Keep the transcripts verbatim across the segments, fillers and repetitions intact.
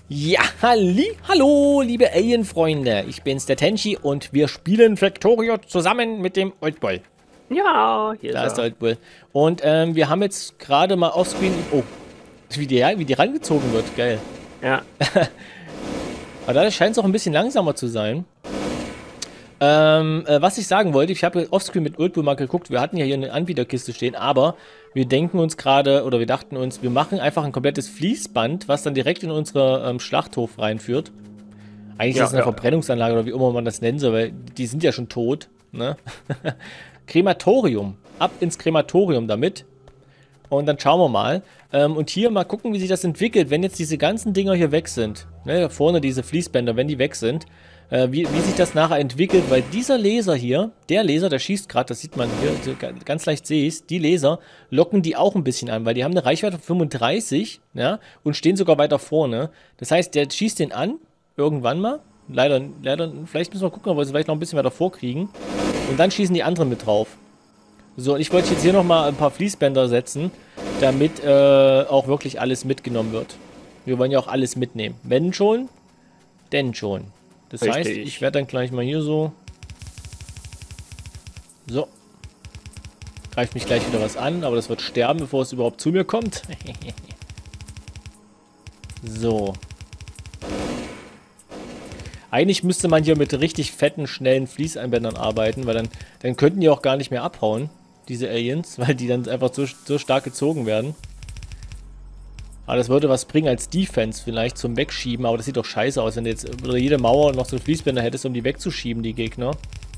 Ja, halli, hallo, liebe Alien-Freunde. Ich bin's, der Tenchi, und wir spielen Factorio zusammen mit dem Oldboy. Ja, hier Da ist ist der er. Oldboy. Und ähm, wir haben jetzt gerade mal offscreen... Oh, wie die, wie die rangezogen wird, geil. Ja. Aber da scheint es auch ein bisschen langsamer zu sein. Ähm, äh, was ich sagen wollte, ich habe offscreen mit Oldboy mal geguckt, wir hatten ja hier eine Anbieterkiste stehen, aber wir denken uns gerade, oder wir dachten uns, wir machen einfach ein komplettes Fließband, was dann direkt in unsere ähm, Schlachthof reinführt. Eigentlich Ja, ist es eine ja. Verbrennungsanlage oder wie immer man das nennen soll, weil die sind ja schon tot. Ne? Krematorium. Ab ins Krematorium damit. Und dann schauen wir mal. Ähm, und hier mal gucken, wie sich das entwickelt, wenn jetzt diese ganzen Dinger hier weg sind. Ne, vorne diese Fließbänder, wenn die weg sind. Äh, wie, wie sich das nachher entwickelt, weil dieser Laser hier, der Laser, der schießt gerade, das sieht man hier, ganz leicht sehe ich, die Laser locken die auch ein bisschen an, weil die haben eine Reichweite von fünfunddreißig, ja, und stehen sogar weiter vorne. Das heißt, der schießt den an, irgendwann mal. Leider, leider, vielleicht müssen wir gucken, ob wir es vielleicht noch ein bisschen weiter vorkriegen. Und dann schießen die anderen mit drauf. So, und ich wollte jetzt hier nochmal ein paar Fließbänder setzen, damit äh, auch wirklich alles mitgenommen wird. Wir wollen ja auch alles mitnehmen. Wenn schon, denn schon. Das Richtig. heißt, ich werde dann gleich mal hier so... So. Greift mich gleich wieder was an, aber das wird sterben, bevor es überhaupt zu mir kommt. So. Eigentlich müsste man hier mit richtig fetten, schnellen Fließeinbändern arbeiten, weil dann, dann könnten die auch gar nicht mehr abhauen, diese Aliens, weil die dann einfach so, so stark gezogen werden. Aber das würde was bringen als Defense vielleicht zum Wegschieben, aber das sieht doch scheiße aus, wenn du jetzt über jede Mauer noch so einen Fließbänder hättest, um die wegzuschieben, die Gegner.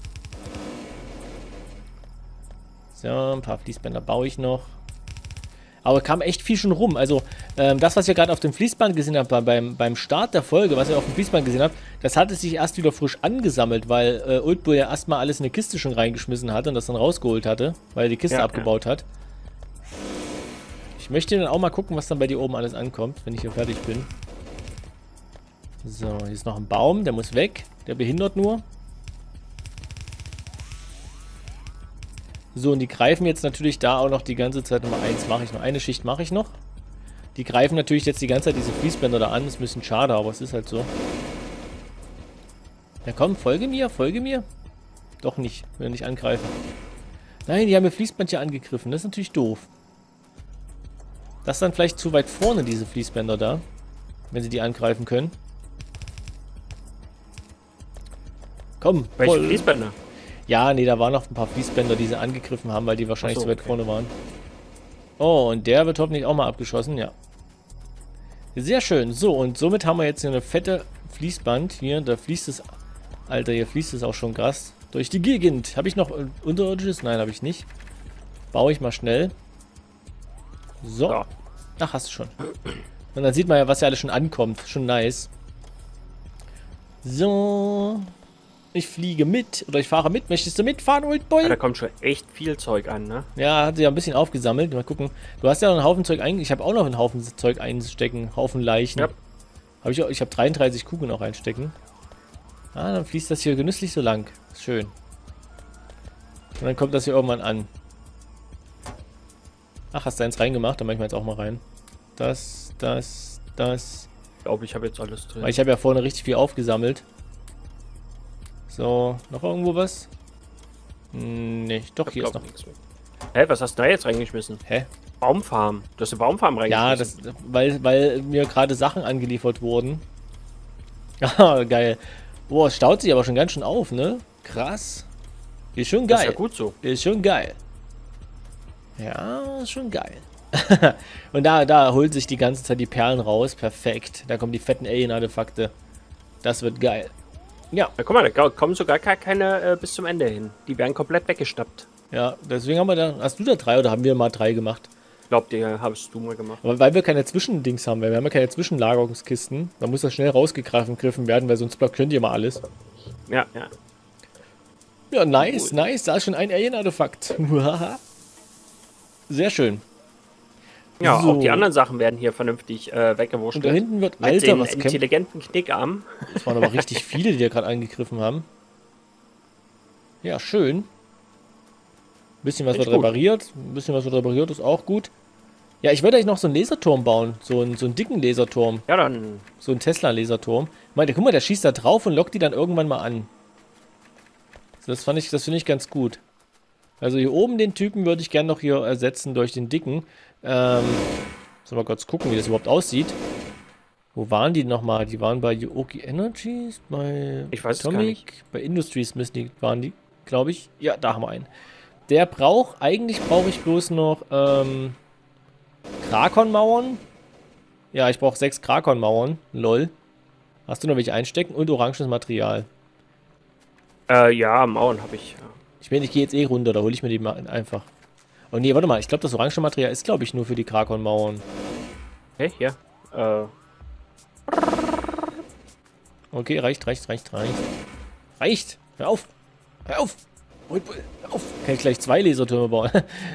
So, ein paar Fließbänder baue ich noch. Aber kam echt viel schon rum. Also, ähm, das, was ihr gerade auf dem Fließband gesehen habt, beim, beim Start der Folge, was ihr auf dem Fließband gesehen habt, das hatte sich erst wieder frisch angesammelt, weil äh, Oldboy ja erstmal alles in eine Kiste schon reingeschmissen hatte und das dann rausgeholt hatte, weil er die Kiste Ja, abgebaut hat. Ich möchte dann auch mal gucken, was dann bei dir oben alles ankommt, wenn ich hier fertig bin. So, hier ist noch ein Baum, der muss weg. Der behindert nur. So, und die greifen jetzt natürlich da auch noch die ganze Zeit. Nummer eins mache ich noch. Eine Schicht mache ich noch. Die greifen natürlich jetzt die ganze Zeit diese Fließbänder da an. Das ist ein bisschen schade, aber es ist halt so. Ja komm, folge mir, folge mir. Doch nicht, will nicht angreifen. Nein, die haben mir Fließbändchen angegriffen. Das ist natürlich doof. Das ist dann vielleicht zu weit vorne, diese Fließbänder da. Wenn sie die angreifen können. Komm, Welche voll. Fließbänder? Ja, nee, da waren noch ein paar Fließbänder, die sie angegriffen haben, weil die wahrscheinlich Ach so, zu weit okay. vorne waren. Oh, und der wird hoffentlich auch mal abgeschossen, ja. Sehr schön. So, und somit haben wir jetzt hier eine fette Fließband. Hier, da fließt es... Alter, hier fließt es auch schon krass durch die Gegend. Habe ich noch äh, unterirdisches? Nein, habe ich nicht. Baue ich mal schnell. So. Ja. Ach, hast du schon. Und dann sieht man ja, was ja alles schon ankommt. Schon nice. So. Ich fliege mit. Oder ich fahre mit. Möchtest du mitfahren, Oldboy? Ja, da kommt schon echt viel Zeug an, ne? Ja, hat sie ja ein bisschen aufgesammelt. Mal gucken. Du hast ja noch einen Haufen Zeug eingestellt. Ich habe auch noch einen Haufen Zeug einstecken. Haufen Leichen. Ja. Hab ich auch, ich habe dreiunddreißig Kugeln auch einstecken. Ah, dann fließt das hier genüsslich so lang. Schön. Und dann kommt das hier irgendwann an. Ach, hast du eins reingemacht? Dann mach ich mal jetzt auch mal rein. Das, das, das. Ich glaube, ich habe jetzt alles drin. Weil ich habe ja vorne richtig viel aufgesammelt. So, noch irgendwo was? Hm, nee, doch, Ich hier ist glaub noch. nichts mehr. Hä, was hast du da jetzt reingeschmissen? Hä? Baumfarm. Du hast eine Baumfarm Ja, reingeschmissen. das, weil, weil mir gerade Sachen angeliefert wurden. Ah, geil. Boah, es staut sich aber schon ganz schön auf, ne? Krass. Ist schon Das geil. ist ja gut so. Ist schon geil. Ja, ist schon geil. Und da, da holt sich die ganze Zeit die Perlen raus. Perfekt. Da kommen die fetten Alien-Artefakte. Das wird geil. Ja, Ja, guck mal, da kommen sogar gar keine äh, bis zum Ende hin. Die werden komplett weggeschnappt. ja, deswegen haben wir da. Hast du da drei oder haben wir mal drei gemacht? Ich glaube, die hast du mal gemacht. Aber weil wir keine Zwischendings haben, weil wir haben ja keine Zwischenlagerungskisten. Da muss das schnell rausgegriffen werden, weil sonst blockiert ihr mal alles. Ja, ja. Ja, nice, Cool. nice. Da ist schon ein Alien-Artefakt. Sehr schön. Ja, So. auch die anderen Sachen werden hier vernünftig äh, weggewurscht. Und da hinten wird, Mit Alter, den was kämpft. intelligenten Knickarm. Das waren aber richtig viele, die da gerade angegriffen haben. Ja, schön. Ein bisschen was Echt wird gut. repariert. Ein bisschen was wird repariert, ist auch gut. Ja, ich würde eigentlich noch so einen Laserturm bauen. So einen, so einen dicken Laserturm. Ja, dann. So einen Tesla-Laserturm. Meinte, guck mal, der schießt da drauf und lockt die dann irgendwann mal an. So, das fand ich, das finde ich ganz gut. Also hier oben den Typen würde ich gerne noch hier ersetzen durch den dicken. Ähm, sollen wir kurz gucken, wie das überhaupt aussieht. Wo waren die nochmal? Die waren bei Yogi Energies, bei Ich weiß Atomic, es gar nicht. bei Industries müssen die, waren die, glaube ich. Ja, da haben wir einen. Der braucht, eigentlich brauche ich bloß noch, ähm, Krakon-Mauern. Ja, ich brauche sechs Krakon-Mauern. Lol. Hast du noch welche einstecken? Und oranges Material. Äh, ja, Mauern habe ich. Ja. Ich meine, ich gehe jetzt eh runter, da hole ich mir die mal einfach. Oh nee, warte mal, ich glaube, das orange Material ist, glaube ich, nur für die Krakon-Mauern. Okay, hier. Äh. Okay, reicht, reicht, reicht, reicht. Reicht! Hör auf! Hör auf! Hör auf! Kann ich gleich zwei Lasertürme bauen.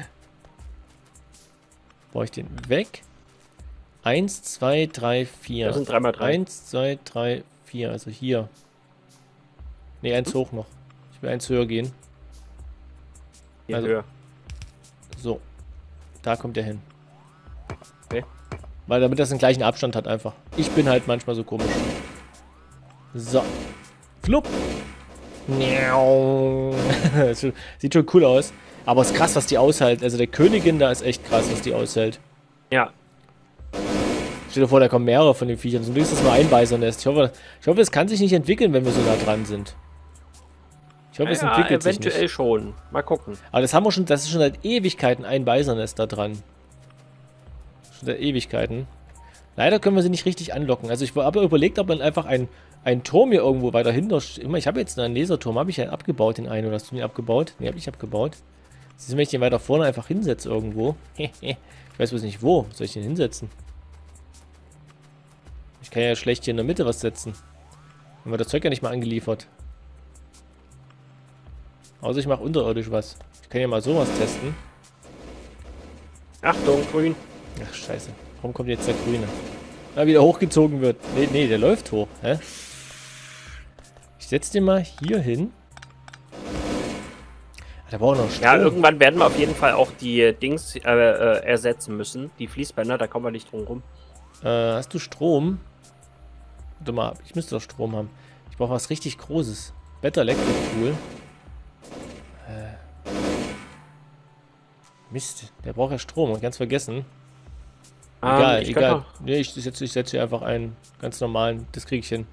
Baue ich den weg? Eins, zwei, drei, vier. Das sind drei mal drei. Eins, zwei, drei, vier. Also hier. Ne, eins hoch noch. Ich will eins höher gehen. Hier Also- höher. So. Da kommt der hin. Okay. Weil damit das den gleichen Abstand hat einfach. Ich bin halt manchmal so komisch. So. Flupp. Miau. Sieht schon cool aus. Aber es ist krass, was die aushält. Also der Königin da ist echt krass, was die aushält. Ja. Stell dir vor, da kommen mehrere von den Viechern. Zum Glück ist das nur ein Weisernest. Ich hoffe, ich hoffe, es kann sich nicht entwickeln, wenn wir so nah dran sind. Ich hoffe, es Ja, entwickelt sich eventuell nicht. schon. Mal gucken. Aber das haben wir schon, das ist schon seit Ewigkeiten ein Weisernest da dran. Schon seit Ewigkeiten. Leider können wir sie nicht richtig anlocken. Also ich habe überlegt, ob man einfach einen, einen Turm hier irgendwo weiter hinter... Immer, ich habe jetzt einen Laserturm, habe ich ja abgebaut, den einen. Oder hast du den abgebaut? Ne, habe ich abgebaut. Siehst du, wenn ich den weiter vorne einfach hinsetze irgendwo. Ich weiß bloß nicht wo. Soll ich den hinsetzen? Ich kann ja schlecht hier in der Mitte was setzen. Dann wird das Zeug ja nicht mal angeliefert. Außer ich mache unterirdisch was. Ich kann ja mal sowas testen. Achtung, grün. Ach, scheiße. Warum kommt jetzt der Grüne? Na, wieder hochgezogen wird. Nee, nee, der läuft hoch. Hä? Ich setze den mal hier hin. Da brauchen wir noch Strom. Ja, irgendwann werden wir auf jeden Fall auch die Dings äh, äh, ersetzen müssen. Die Fließbänder, da kommen wir nicht drum rum. Äh, hast du Strom? Warte mal, ich müsste doch Strom haben. Ich brauche was richtig Großes. Better Electric Pool. Äh. Mist, der braucht ja Strom. Ganz vergessen. Egal, ähm, ich egal. noch- Nee, ich setze ich setz hier einfach einen ganz normalen. Das kriege ich hin.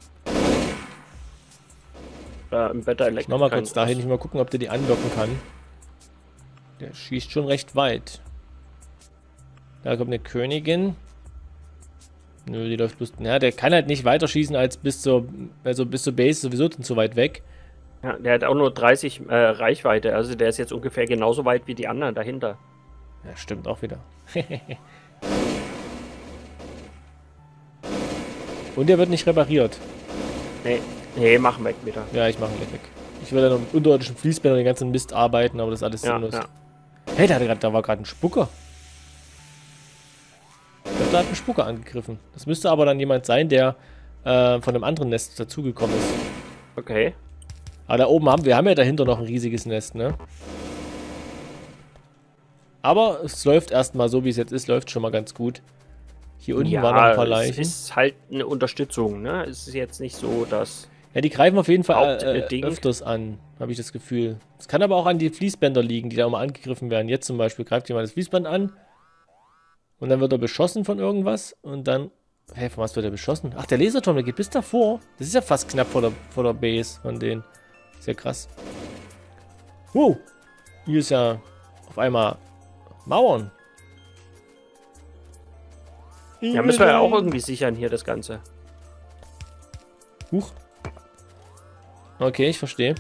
Äh, im Better Ich Electric. mach mal kein- kurz dahin. Ich mal gucken, ob der die anlocken kann. Der schießt schon recht weit. Da kommt eine Königin. Nö, die läuft bloß... Ja, der kann halt nicht weiter schießen als bis zur... Also bis zur Base sowieso zu weit weg. Ja, der hat auch nur dreißig äh, Reichweite. Also der ist jetzt ungefähr genauso weit wie die anderen dahinter. Ja, stimmt auch wieder. Und der wird nicht repariert. Nee, nee, machen weg wieder. Ja, ich mache ihn gleich weg. Ich will dann noch mit unterirdischen Fließbändern den ganzen Mist arbeiten, aber das ist alles Ja, sinnlos. ja. Hey, da, hatte grad, da war gerade ein Spucker. Ich glaube, da hat ein Spucker angegriffen. Das müsste aber dann jemand sein, der äh, von einem anderen Nest dazugekommen ist. Okay. Aber da oben haben wir haben ja dahinter noch ein riesiges Nest, ne? Aber es läuft erstmal so, wie es jetzt ist, läuft schon mal ganz gut. Hier unten Ja, waren noch ein paar es Leichen. ist halt eine Unterstützung, ne? Es ist jetzt nicht so, dass... Ja, die greifen auf jeden Fall äh, Hauptding. öfters an, habe ich das Gefühl. Es kann aber auch an die Fließbänder liegen, die da immer angegriffen werden. Jetzt zum Beispiel greift jemand das Fließband an und dann wird er beschossen von irgendwas und dann... Hä, hey, von was wird er beschossen? Ach, der Laserturm, der geht bis davor. Das ist ja fast knapp vor der, vor der Base von denen. Ist ja krass. Wow, hier ist ja auf einmal Mauern. Ja, müssen wir ja auch irgendwie sichern hier das Ganze. Huch. Okay, ich verstehe.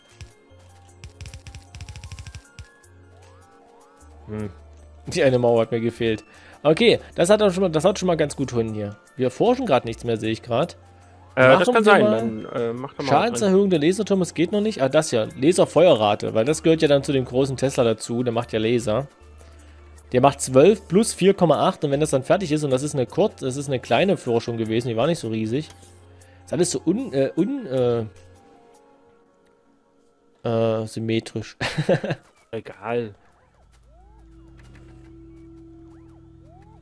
Hm. Die eine Mauer hat mir gefehlt. Okay, das hat, auch schon mal, das hat schon mal ganz gut hin hier. Wir erforschen gerade nichts mehr, sehe ich gerade. Äh, das Machen kann wir sein. mal- Dann äh, mach doch mal. Schadenserhöhung der Laserturm, es geht noch nicht. Ah, das ja. Laserfeuerrate, weil das gehört ja dann zu dem großen Tesla dazu. Der macht ja Laser. Der macht zwölf plus vier Komma acht und wenn das dann fertig ist, und das ist eine kurz, das ist eine kleine Forschung gewesen, die war nicht so riesig. Ist alles so un, äh, un, äh, äh, symmetrisch. Egal.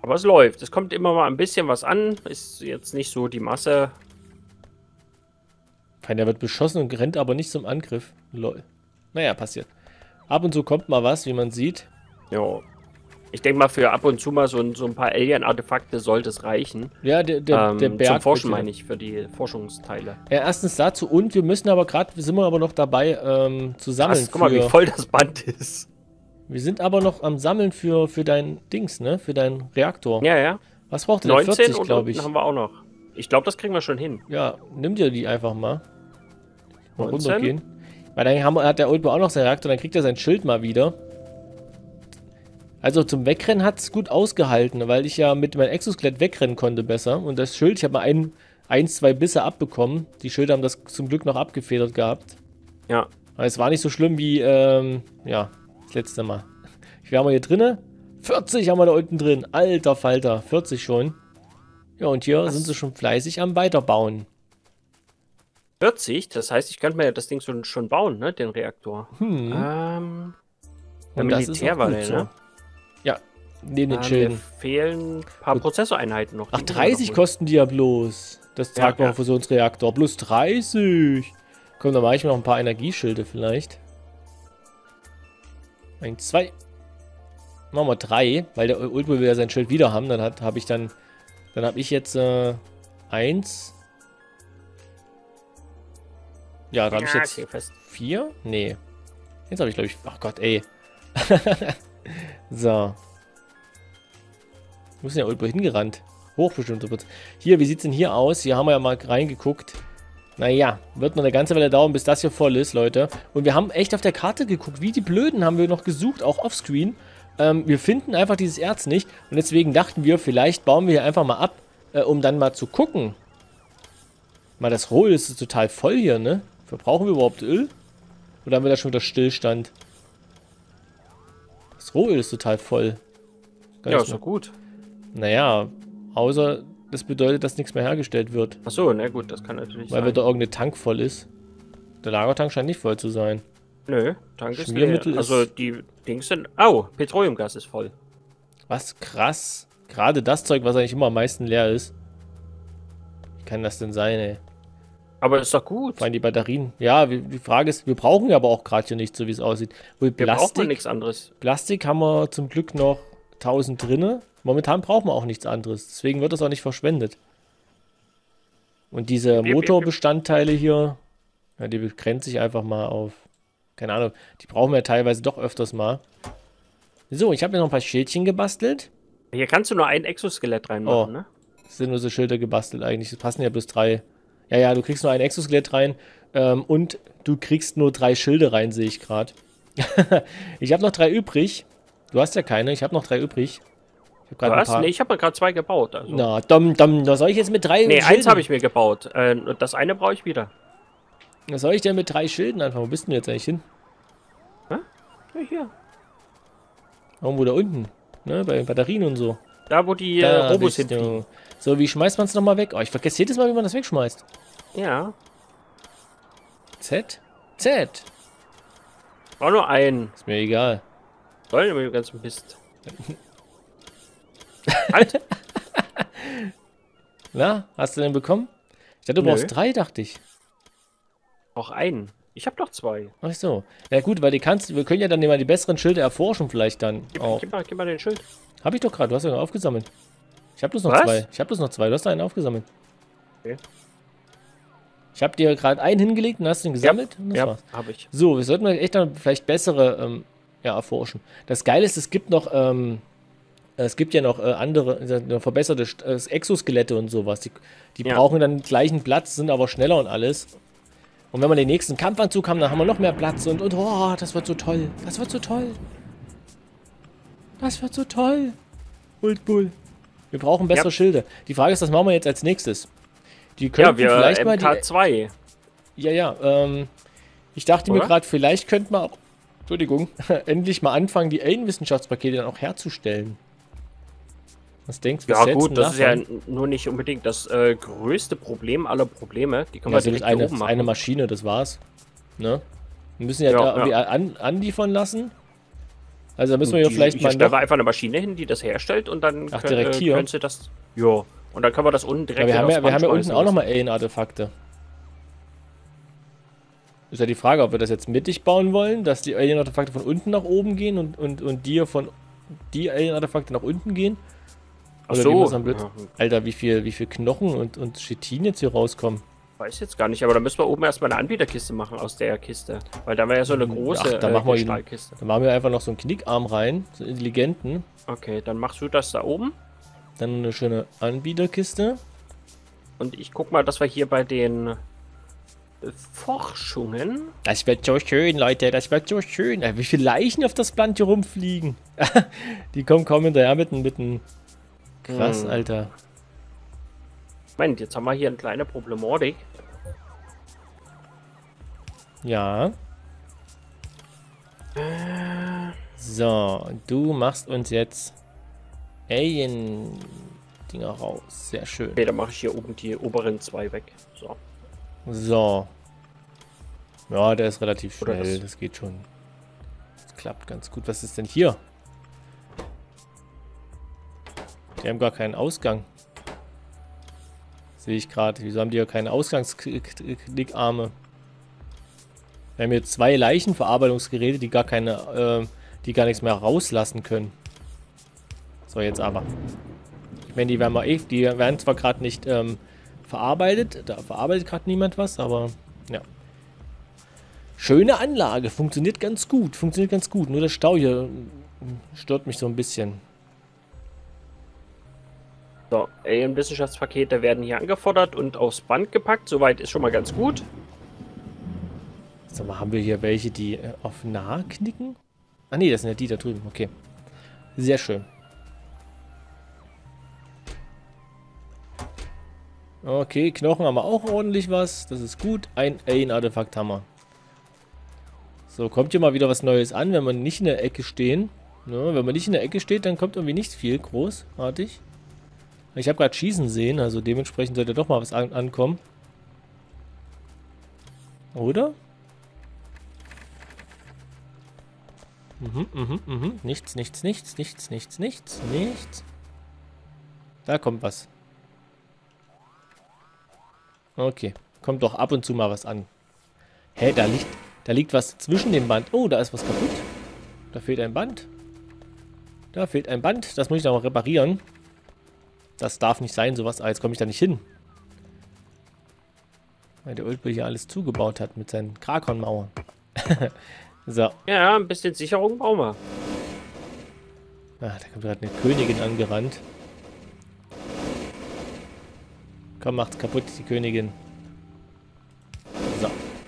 Aber es läuft. Es kommt immer mal ein bisschen was an. Ist jetzt nicht so die Masse. Fein, der wird beschossen und rennt aber nicht zum Angriff. Lol. Naja, passiert. Ab und zu kommt mal was, wie man sieht. Ja. Ich denke mal, für ab und zu mal so ein, so ein paar Alien-Artefakte sollte es reichen. Ja, der, der, ähm, der Berg. Zum Forschen bitte. meine ich, für die Forschungsteile. Ja, erstens dazu und wir müssen aber gerade, wir sind wir aber noch dabei, ähm, zu sammeln. Krass, guck mal, wie für- voll das Band ist. Wir sind aber noch am Sammeln für, für dein Dings, ne? Für deinen Reaktor. Ja, ja. Was braucht der? neunzehn vierzig, und glaube unten ich. haben wir auch noch. Ich glaube, das kriegen wir schon hin. Ja, nimm dir die einfach mal. Mal neunzehn? runtergehen. Weil dann haben, hat der Oldboy auch noch seinen Reaktor, dann kriegt er sein Schild mal wieder. Also zum Wegrennen hat es gut ausgehalten, weil ich ja mit meinem Exoskelett wegrennen konnte besser. Und das Schild, ich habe mal ein, ein, zwei Bisse abbekommen. Die Schilder haben das zum Glück noch abgefedert gehabt. Ja. Aber es war nicht so schlimm wie, ähm, ja, das letzte Mal. Wie haben wir hier drinne? vierzig haben wir da unten drin. Alter Falter, vierzig schon. Ja, und hier Was? sind sie schon fleißig am Weiterbauen. vierzig? Das heißt, ich könnte mir ja das Ding schon, schon bauen, ne? Den Reaktor. Hm. Ähm. Der Und das ist Militär auch war gut der, so. ne? Ja, neben den Ähm, Schilden. Mir fehlen ein paar Gut. Prozessoreinheiten noch. Ach, Die müssen wir dreißig noch holen. kosten die ja bloß. Das Ja, ja. Tragfusionsreaktor. Plus dreißig. Komm, dann mache ich mir noch ein paar Energieschilde vielleicht. Ein, zwei. Machen wir drei, weil der Ultbull will ja sein Schild wieder haben. Dann hat, habe ich dann, dann habe ich jetzt äh, eins. Ja, da habe ich Ja, jetzt okay, fest. vier. Nee. Jetzt habe ich glaube ich. Ach Gott, ey. So. Wo ist denn der Ultbull hingerannt? Hoch bestimmt. Hier, wie sieht es denn hier aus? Hier haben wir ja mal reingeguckt. Naja, wird noch eine ganze Weile dauern, bis das hier voll ist, Leute. Und wir haben echt auf der Karte geguckt. Wie die Blöden haben wir noch gesucht, auch offscreen. Ähm, wir finden einfach dieses Erz nicht. Und deswegen dachten wir, vielleicht bauen wir hier einfach mal ab, äh, um dann mal zu gucken. Mal, das Rohöl ist total voll hier, ne? Verbrauchen wir überhaupt Öl? Oder haben wir da schon wieder Stillstand? Das Rohöl ist total voll. Gar Ja, nicht ist mehr- doch gut. Naja, außer das bedeutet, dass nichts mehr hergestellt wird. Achso, na gut, das kann natürlich Weil sein. wieder irgendein Tank voll ist. Der Lagertank scheint nicht voll zu sein. Nö, danke ist Schmiermittel leer. Also ist- die Dings sind... Oh, Petroleumgas ist voll. Was krass. Gerade das Zeug, was eigentlich immer am meisten leer ist. Wie kann das denn sein, ey? Aber ist doch gut. Vor allem die Batterien. Ja, wie- die Frage ist, wir brauchen ja aber auch gerade hier nicht, so wie es aussieht. Wohl Wir brauchen Plastik, nichts anderes. Plastik haben wir zum Glück noch tausend drinne. Momentan brauchen wir auch nichts anderes. Deswegen wird das auch nicht verschwendet. Und diese Jep, jep, jep. Motorbestandteile hier, ja, die begrenzt sich einfach mal auf, keine Ahnung, die brauchen wir teilweise doch öfters mal. So, ich habe mir noch ein paar Schildchen gebastelt. Hier kannst du nur ein Exoskelett reinmachen, Oh. ne? Das sind nur so Schilder gebastelt eigentlich. Es passen ja bloß drei. Ja, ja, du kriegst nur ein Exoskelett rein. Ähm, und du kriegst nur drei Schilde rein, sehe ich gerade. Ich habe noch drei übrig. Du hast ja keine, ich habe noch drei übrig. Ich habe gerade ein Was? paar. Nee, ich habe mal gerade zwei gebaut. Also. Na, dumm, dumm, was soll ich jetzt mit drei Nee, Schilden? eins habe ich mir gebaut. Äh, und das eine brauche ich wieder. Was soll ich denn mit drei Schilden anfangen? Wo bist du denn jetzt eigentlich hin? Ja, hier. Irgendwo da unten. Ne, bei den Batterien und so. Da, wo die äh, Da Robos bist hinfliegen. du. So, wie schmeißt man es nochmal weg? Oh, ich vergesse jedes Mal, wie man das wegschmeißt. Ja. Z? Z. Auch nur ein. Ist mir egal. Soll mit dem ganzen Mist. Halt! Na, hast du den bekommen? Ich dachte, du Nö. brauchst drei, dachte ich. Auch einen. Ich habe doch zwei. Ach so. Ja gut, weil die kannst, wir können ja dann mal die besseren Schilder erforschen vielleicht dann Gib, auch. gib, mal, gib mal den Schild. Hab ich doch gerade, du hast ja noch aufgesammelt. Ich habe bloß noch Was? zwei. Ich habe bloß noch zwei, du hast einen aufgesammelt. Okay. Ich habe dir gerade einen hingelegt und hast den gesammelt. und das Ja, war's. habe ich. So, wir sollten echt dann vielleicht bessere ähm, ja, erforschen. Das Geile ist, es gibt noch, ähm, es gibt ja noch äh, andere, äh, verbesserte St- äh, Exoskelette und sowas. Die, die Ja. brauchen dann gleichen Platz, sind aber schneller und alles. Und wenn wir den nächsten Kampfanzug haben, dann haben wir noch mehr Platz und, und oh, das wird so toll. Das wird so toll. Das wird so toll. Ultbull. Wir brauchen bessere Ja. Schilde. Die Frage ist, was machen wir jetzt als nächstes? Die könnten Ja, wir vielleicht mal M die... K zwei. Ja, ja, ähm, ich dachte mir Oder? gerade, vielleicht könnte man auch, Entschuldigung, endlich mal anfangen, die Alien-Wissenschaftspakete dann auch herzustellen. Was denkst du? was Ja hältst gut, du das ist ja davon? n- nur nicht unbedingt das äh, größte Problem aller Probleme. Die können Ja, wir das ist direkt eine, hier das oben ist machen. eine Maschine, das war's. Ne? Wir müssen ja, Ja, da irgendwie ja. An, anliefern lassen. Also da müssen wir ja Die- vielleicht hier mal stellen noch... wir einfach eine Maschine hin, die das herstellt und dann Ach, könnt- direkt äh, hier? können sie das. Ja. Und dann können wir das unten direkt Ja, wir wieder haben aufs ja, wir Band haben ja unten schmeißen auch nochmal lassen. Alien-Artefakte. Ist ja die Frage, ob wir das jetzt mittig bauen wollen, dass die Alien-Artefakte von unten nach oben gehen und, und, und die von die Alien-Artefakte nach unten gehen. Ach Oder so. wie wir es am blöd- Ja, Alter, wie viel, wie viel Knochen und, und Chitin jetzt hier rauskommen. weiß jetzt gar nicht, aber da müssen wir oben erstmal eine Anbieterkiste machen aus der Kiste. Weil da wäre ja so eine große Ach, da machen wir ihn- Stahlkiste. Dann machen wir einfach noch so einen Knickarm rein, so einen intelligenten. Okay, dann machst du das da oben. Dann eine schöne Anbieterkiste. Und ich guck mal, dass wir hier bei den äh, Forschungen. Das wird so schön, Leute, das wird so schön. Äh, Wie viele Leichen auf das Blatt hier rumfliegen. Die kommen kaum hinterher mit einem... Krass, Hm. Alter. Moment, jetzt haben wir hier eine kleine Problematik. Ja. So, du machst uns jetzt Alien-Dinger raus. Sehr schön. Okay, dann mache ich hier oben die oberen zwei weg. So. So. Ja, der ist relativ Oder schnell. das- Das geht schon. Das klappt ganz gut. Was ist denn hier? Die haben gar keinen Ausgang. Sehe ich gerade. Wieso haben die ja keine Ausgangsknickarme? Wir haben hier zwei Leichenverarbeitungsgeräte, die gar keine, äh, die gar nichts mehr rauslassen können. So, jetzt aber. Ich meine, die werden mal eh, die werden zwar gerade nicht ähm, verarbeitet, da verarbeitet gerade niemand was, aber ja. Schöne Anlage, funktioniert ganz gut, funktioniert ganz gut. Nur der Stau hier mm, stört mich so ein bisschen. So, Alien-Wissenschaftspakete werden hier angefordert und aufs Band gepackt. Soweit ist schon mal ganz gut. Sag mal, haben wir hier welche, die äh, auf nah knicken? Ah nee, das sind ja die da drüben, okay. Sehr schön. Okay, Knochen haben wir auch ordentlich was. Das ist gut. Ein Alien-Artefakt haben wir. So, kommt hier mal wieder was Neues an, wenn wir nicht in der Ecke stehen. Ne, wenn man nicht in der Ecke steht, dann kommt irgendwie nicht viel großartig. Ich habe gerade Schießen sehen, also dementsprechend sollte doch mal was an ankommen. Oder? Mhm, mhm, mhm. Nichts, nichts, nichts, nichts, nichts, nichts, nichts. Da kommt was. Okay. Kommt doch ab und zu mal was an. Hä, da liegt, da liegt was zwischen dem Band. Oh, da ist was kaputt. Da fehlt ein Band. Da fehlt ein Band. Das muss ich noch mal reparieren. Das darf nicht sein, sowas. Ah, jetzt komme ich da nicht hin. Weil der Oldboy hier alles zugebaut hat mit seinen Krakon-Mauern. So. Ja, ein bisschen Sicherung brauchen wir. Ah, da kommt gerade eine Königin angerannt. Komm, macht's kaputt, die Königin. So.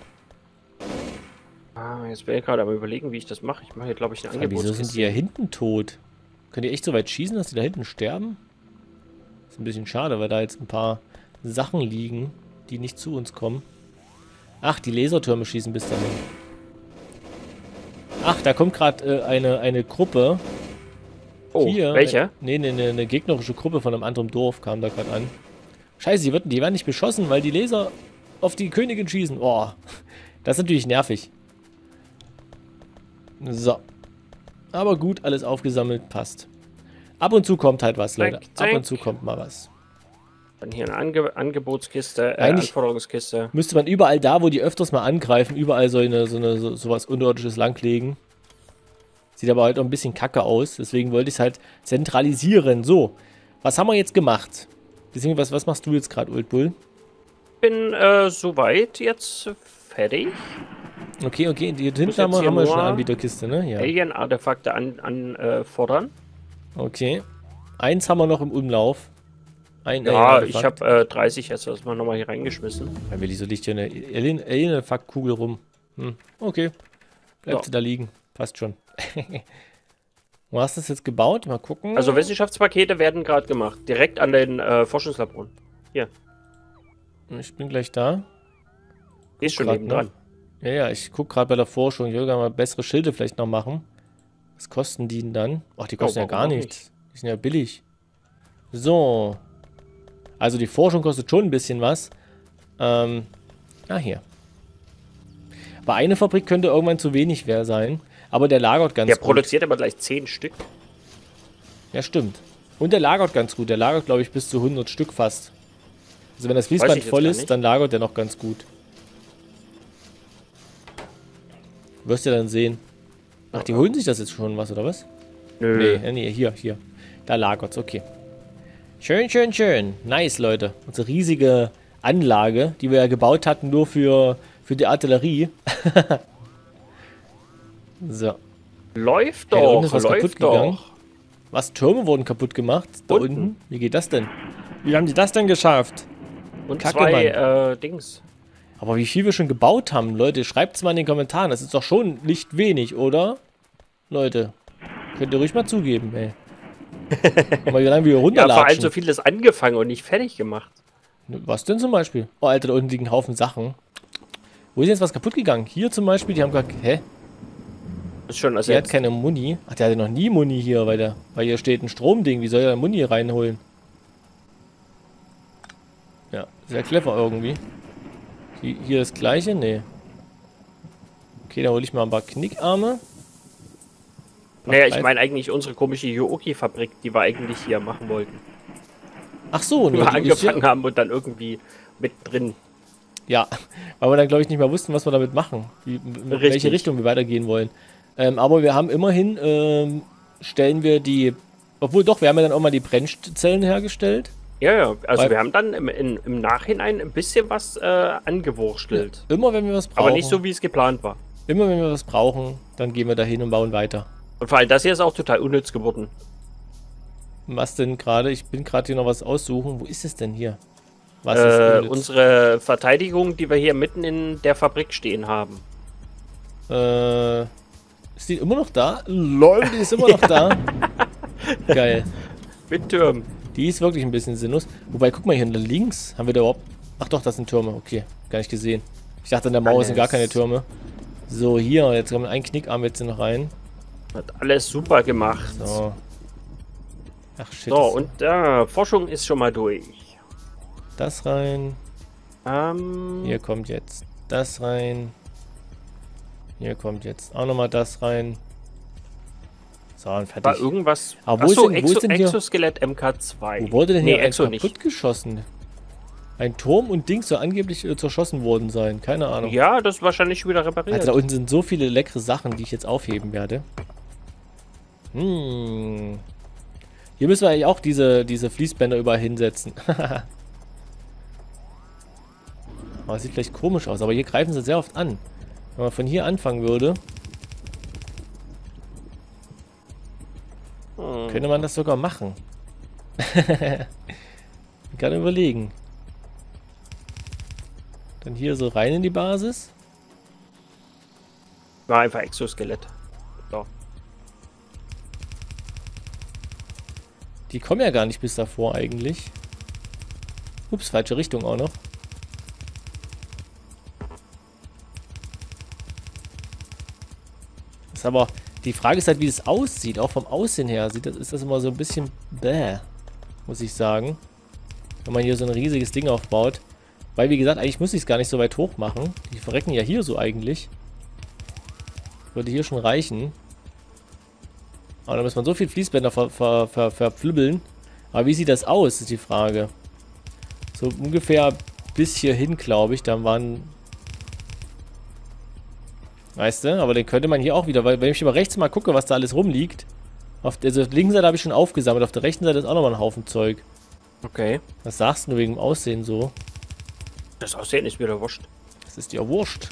Ah, jetzt wäre ich gerade aber überlegen, wie ich das mache. Ich mache hier, glaube ich, eine Aber wieso sind die Angebotskiste. ja hinten tot? Könnt ihr echt so weit schießen, dass die da hinten sterben? Ist ein bisschen schade, weil da jetzt ein paar Sachen liegen, die nicht zu uns kommen. Ach, die Lasertürme schießen bis dahin. Ach, da kommt gerade äh, eine, eine Gruppe. Oh, Hier. welche? Äh, nee, nee, nee, eine gegnerische Gruppe von einem anderen Dorf kam da gerade an. Scheiße, die, wird, die werden nicht beschossen, weil die Laser auf die Königin schießen. Boah, das ist natürlich nervig. So. Aber gut, alles aufgesammelt, passt. Ab und zu kommt halt was, Leute. Zack, Ab zack. und zu kommt mal was. Dann hier eine Ange Angebotskiste, äh, Eigentlich- Anforderungskiste. Müsste man überall da, wo die öfters mal angreifen, überall so, eine, so, eine, so, so was Unirdisches langlegen. Sieht aber halt auch ein bisschen kacke aus. Deswegen wollte ich es halt zentralisieren. So, was haben wir jetzt gemacht? Deswegen, was, was machst du jetzt gerade, Old Bull? Bin äh, soweit jetzt fertig. Okay, okay, die Muss hinten haben wir, jetzt hier haben wir schon nur eine Anbieterkiste, ne? Ja. Alien-Artefakte anfordern. An, äh, fordern. Okay. Eins haben wir noch im Umlauf. Ein Ja, Alien-Artefakt. ich habe äh, dreißig jetzt erstmal nochmal hier reingeschmissen. Ja, Willi, so liegt hier eine Alien- Alien-Artefakt-Kugel rum. Hm. Okay. Bleibt Ja. sie da liegen. Passt schon. Wo hast du das jetzt gebaut? Mal gucken. Also Wissenschaftspakete werden gerade gemacht. Direkt an den äh, Forschungslaboren. Ich bin gleich da. Die ist schon grad neben dran. Ja, ja, ich gucke gerade bei der Forschung. Ich will gerne mal bessere Schilde vielleicht noch machen. Was kosten die denn dann? Ach, die kosten Oh, ja gar warum auch nichts. Die sind ja billig. So. Also die Forschung kostet schon ein bisschen was. Ähm, ah, hier. Aber eine Fabrik könnte irgendwann zu wenig wer sein. Aber der lagert ganz Der gut. produziert aber gleich zehn Stück. Ja, stimmt. Und der lagert ganz gut. Der lagert, glaube ich, bis zu hundert Stück fast. Also wenn das Weiß ich Fließband jetzt voll gar ist, nicht. dann lagert der noch ganz gut. Wirst du ja dann sehen. Ach, die holen sich das jetzt schon was, oder was? Nö. Nee, äh, nee, hier, hier. Da lagert's, okay. Schön, schön, schön. Nice, Leute. Unsere riesige Anlage, die wir ja gebaut hatten, nur für, für die Artillerie. So. Läuft Hey, da unten doch, ist was läuft kaputt gegangen. doch. Was? Türme wurden kaputt gemacht? Da Unten. unten? Wie geht das denn? Wie haben die das denn geschafft? Und Kacke, zwei äh, Dings. Aber wie viel wir schon gebaut haben, Leute, schreibt es mal in den Kommentaren. Das ist doch schon nicht wenig, oder? Leute, könnt ihr ruhig mal zugeben, ey. Mal wie lange wir Ja, vor allem runterlatschen. so vieles angefangen und nicht fertig gemacht. Was denn zum Beispiel? Oh, Alter, da unten liegen ein Haufen Sachen. Wo ist jetzt was kaputt gegangen? Hier zum Beispiel, die haben gar... Hä? Ist schon Der hat ersetzt. keine Muni. Ach, der hatte noch nie Muni hier, weil, der, weil hier steht ein Stromding. Wie soll er Muni reinholen? Ja, sehr clever irgendwie. Hier, hier das gleiche? Nee. Okay, dann hole ich mal ein paar Knickarme. Naja, ich meine eigentlich unsere komische Yoki-Fabrik, die wir eigentlich hier machen wollten. Ach so, Die ne, wir die ist angefangen hier, haben und dann irgendwie mittendrin. ja, weil wir dann glaube ich nicht mehr wussten, was wir damit machen. Wie, in welche Richtig. Richtung wir weitergehen wollen. Ähm, aber wir haben immerhin, ähm, stellen wir die, obwohl doch, wir haben ja dann auch mal die Brennzellen hergestellt. Ja, ja, also Weil- wir haben dann im, in, im Nachhinein ein bisschen was äh, angewurstelt. Immer wenn wir was brauchen. Aber nicht so, wie es geplant war. Immer wenn wir was brauchen, dann gehen wir da hin und bauen weiter. Und vor allem das hier ist auch total unnütz geworden. Was denn gerade? Ich bin gerade hier noch was aussuchen. Wo ist es denn hier? Was Äh, ist unnütz? unsere Verteidigung, die wir hier mitten in der Fabrik stehen haben. Äh, ist die immer noch da? Lol, die ist immer noch da. Geil. Mit Türmen. Die ist wirklich ein bisschen sinnlos. Wobei, guck mal hier links. Haben wir da überhaupt... Ach doch, das sind Türme. Okay, gar nicht gesehen. Ich dachte, an der Mauer sind gar keine Alles. Türme. So, hier. Jetzt kommt ein Knickarm jetzt noch rein. Hat alles super gemacht. So, So. Ach, shit. das- und äh, Forschung ist schon mal durch. das rein. Ähm, Hier kommt jetzt das rein. Hier kommt jetzt auch nochmal das rein. So, und war fertig. irgendwas... Aber wo ist Achso, denn- wo ist denn hier- Exoskelett M K zwei. Wo wurde denn nee, hier ein Exo kaputt nicht. geschossen? Ein Turm und Dings soll angeblich äh, zerschossen worden sein. Keine Ahnung. Ja, das ist wahrscheinlich schon wieder repariert. Alter, da unten sind so viele leckere Sachen, die ich jetzt aufheben werde. Hm. Hier müssen wir eigentlich auch diese, diese Fließbänder überall hinsetzen. Aber es sieht vielleicht komisch aus, aber hier greifen sie sehr oft an. Wenn man von hier anfangen würde, Hm. könnte man das sogar machen. Ich kann überlegen. Dann hier so rein in die Basis. War einfach Exoskelett. So. Die kommen ja gar nicht bis davor eigentlich. Ups, falsche Richtung auch noch. Das ist aber, die Frage ist halt, wie es aussieht. Auch vom Aussehen her sieht das, ist das immer so ein bisschen bäh, muss ich sagen. Wenn man hier so ein riesiges Ding aufbaut. Weil, wie gesagt, eigentlich müsste ich es gar nicht so weit hoch machen. Die verrecken ja hier so eigentlich. Würde hier schon reichen. Aber da muss man so viel Fließbänder ver, ver, ver, verpflübbeln. Aber wie sieht das aus, ist die Frage. So ungefähr bis hierhin, glaube ich. Da waren... Weißt du? Aber den könnte man hier auch wieder... Weil wenn ich über rechts mal gucke, was da alles rumliegt. Auf der, also auf der linken Seite habe ich schon aufgesammelt. Auf der rechten Seite ist auch nochmal ein Haufen Zeug. Okay. Was sagst du wegen dem Aussehen so? Das Aussehen ist wieder wurscht. Das ist dir wurscht.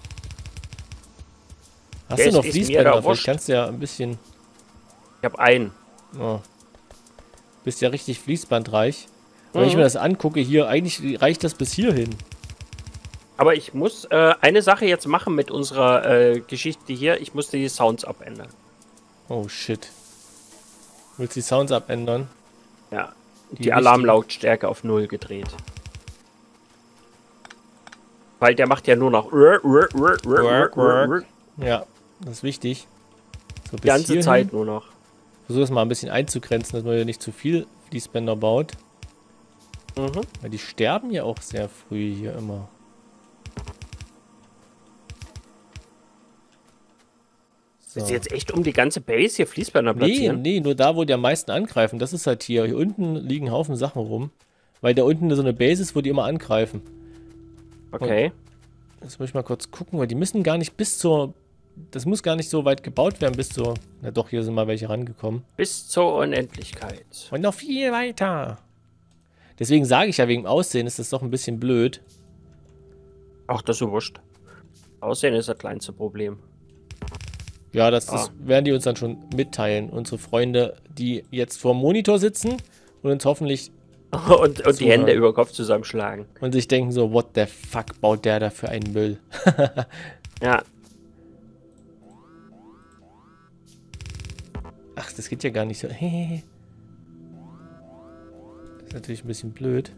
Hast Ja, du es noch ist mir Fließbänder? da Vielleicht wurscht. kannst du ja ein bisschen... Ich habe einen. Oh. Bist ja richtig fließbandreich. Wenn ich Mhm. mir das angucke, hier, eigentlich reicht das bis hierhin. Aber ich muss äh, eine Sache jetzt machen mit unserer äh, Geschichte hier. Ich muss die Sounds abändern. Oh shit. Willst du die Sounds abändern? Ja. Die, Die Alarmlautstärke auf null gedreht. Weil der macht ja nur noch die Ja, das ist wichtig. So, bis ganze hierhin. Zeit nur noch. Versuch das mal ein bisschen einzugrenzen, dass man hier nicht zu viel Fließbänder baut. Mhm. Weil die sterben ja auch sehr früh hier immer. So. Ist jetzt echt um die ganze Base hier Fließbänder Nee, platzieren? nee, nur da, wo die am meisten angreifen. Das ist halt hier. Hier unten liegen ein Haufen Sachen rum. Weil da unten so eine Base ist, wo die immer angreifen. Okay. Und jetzt muss ich mal kurz gucken, weil die müssen gar nicht bis zur... Das muss gar nicht so weit gebaut werden, bis zur... Na doch, hier sind mal welche rangekommen. Bis zur Unendlichkeit. Und noch viel weiter. Deswegen sage ich ja, wegen dem Aussehen ist das doch ein bisschen blöd. Ach, das ist so wurscht. Aussehen ist das kleinste Problem. Ja, das, Ah. das werden die uns dann schon mitteilen. Unsere Freunde, die jetzt vor dem Monitor sitzen und uns hoffentlich... und und die Zuhören. Hände über den Kopf zusammenschlagen. Und sich denken so, what the fuck baut der da für einen Müll? Ja. Ach, das geht ja gar nicht so. Das ist natürlich ein bisschen blöd.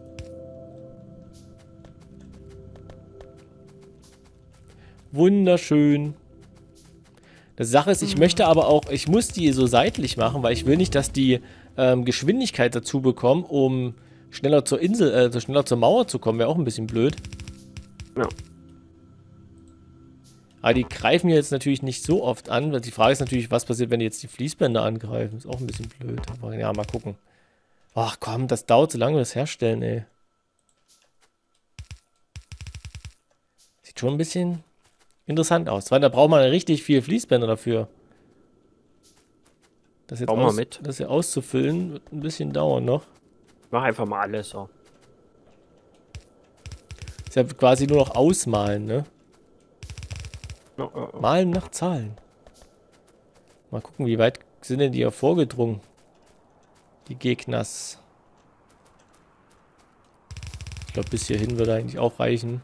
Wunderschön. Die Sache ist, ich möchte aber auch, ich muss die so seitlich machen, weil ich will nicht, dass die ähm, Geschwindigkeit dazu bekommen, um schneller zur Insel, äh, so schneller zur Mauer zu kommen. Wäre auch ein bisschen blöd. Ja. Aber die greifen mir jetzt natürlich nicht so oft an, weil die Frage ist natürlich, was passiert, wenn die jetzt die Fließbänder angreifen. Ist auch ein bisschen blöd. Aber ja, mal gucken. Ach komm, das dauert so lange, das herstellen, ey. Sieht schon ein bisschen interessant aus. Weil da braucht man richtig viel Fließbänder dafür. Das jetzt Bau mal aus, mit. das hier auszufüllen, wird ein bisschen dauern noch. Mach einfach mal alles so. Ist ja quasi nur noch ausmalen, ne? Ja, ja, ja. Malen nach Zahlen. Mal gucken, wie weit sind denn die hier vorgedrungen? Die Gegners. Ich glaube, bis hierhin würde eigentlich auch reichen.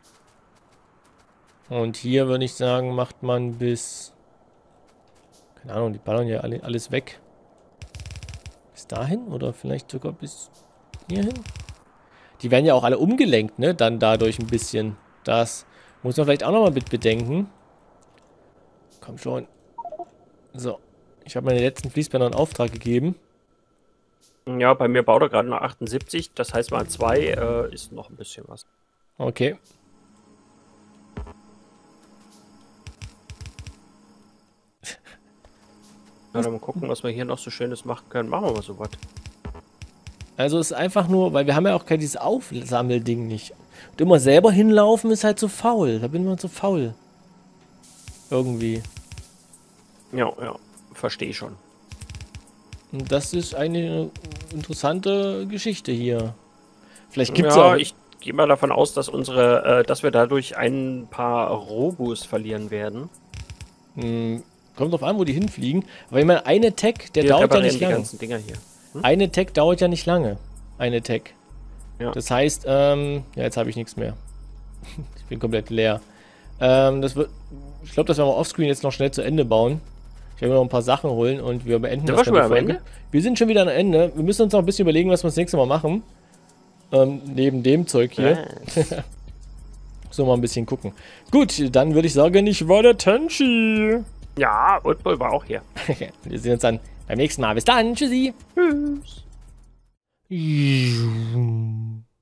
Und hier würde ich sagen, macht man bis... Keine Ahnung, die ballern ja alle, alles weg. Bis dahin? Oder vielleicht sogar bis hierhin? Die werden ja auch alle umgelenkt, ne? Dann dadurch ein bisschen. Das muss man vielleicht auch nochmal mit bedenken. Komm schon. So. Ich habe meine letzten Fließbänder in Auftrag gegeben. Ja, bei mir baut er gerade noch achtundsiebzig. Das heißt, mal zwei äh, ist noch ein bisschen was. Okay. Ja, dann mal gucken, was wir hier noch so Schönes machen können. Machen wir mal sowas. Also es ist einfach nur, weil wir haben ja auch kein dieses Aufsammelding nicht. Und immer selber hinlaufen ist halt so faul. Da bin ich so faul. Irgendwie. Ja, ja. Verstehe schon. Und das ist eine interessante Geschichte hier. Vielleicht gibt es Ja, auch... ich gehe mal davon aus, dass unsere, äh, dass wir dadurch ein paar Robus verlieren werden. Mh, kommt drauf an, wo die hinfliegen. Aber ich meine, eine Tech, der Wir dauert ja reparieren nicht die lange. ganzen Dinger hier. Eine Tech dauert ja nicht lange. Eine Tech. Ja. Das heißt, ähm, ja, jetzt habe ich nichts mehr. Ich bin komplett leer. Ähm, das wird, ich glaube, das werden wir offscreen jetzt noch schnell zu Ende bauen. Ich werde noch ein paar Sachen holen und wir beenden Sind das wir schon dann wieder die am Folge. Ende? Wir sind schon wieder am Ende. Wir müssen uns noch ein bisschen überlegen, was wir das nächste Mal machen. Ähm, neben dem Zeug hier. Ja. So, mal ein bisschen gucken. Gut, dann würde ich sagen, ich war der Tenchi. Ja, und Bull war auch hier. Wir sehen uns dann beim nächsten Mal. Bis dann. Tschüssi. Tschüss.